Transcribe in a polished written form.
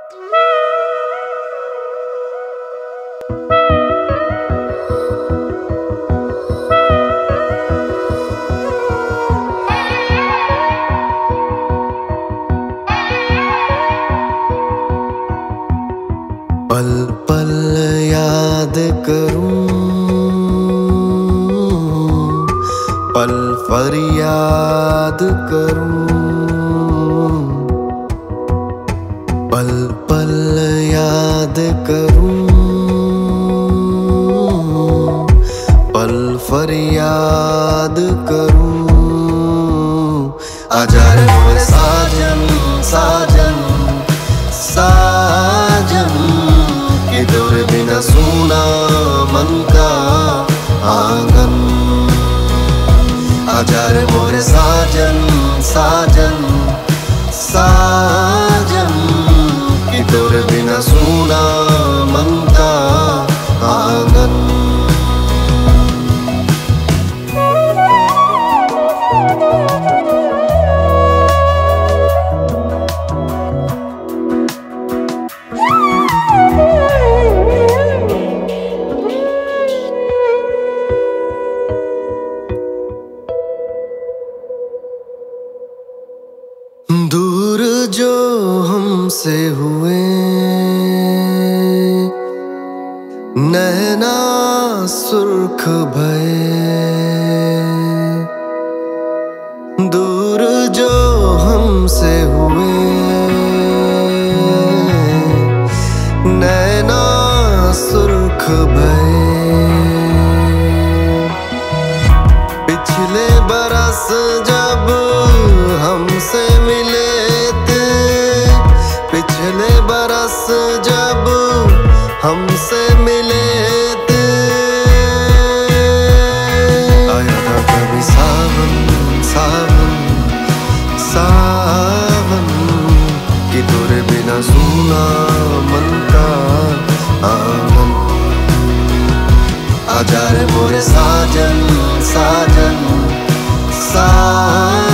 पल पल याद करूं, पल फरियाद करूं। पल पल याद करूं, पल फरियाद करूं। आजा रे मोरे साजन साजन साजन, कि तेरे बिना सूना मन का आंगन। आजा रे मोरे साजन साजन साजन, कि तेरे बिना सूना मन का आंगन। दूर जो हमसे हुए नैना सुर्ख भये, दूर जो हमसे हुए नैना सुर्ख भये। पिछले बरस जब हमसे मिले थे, पिछले बरस जब हमसे मिले थे, आया था कभी सावन सावन सावन, कि तेरे बिना सूना मन का आंगन। आजा रे मोरे साजन साजन साजन,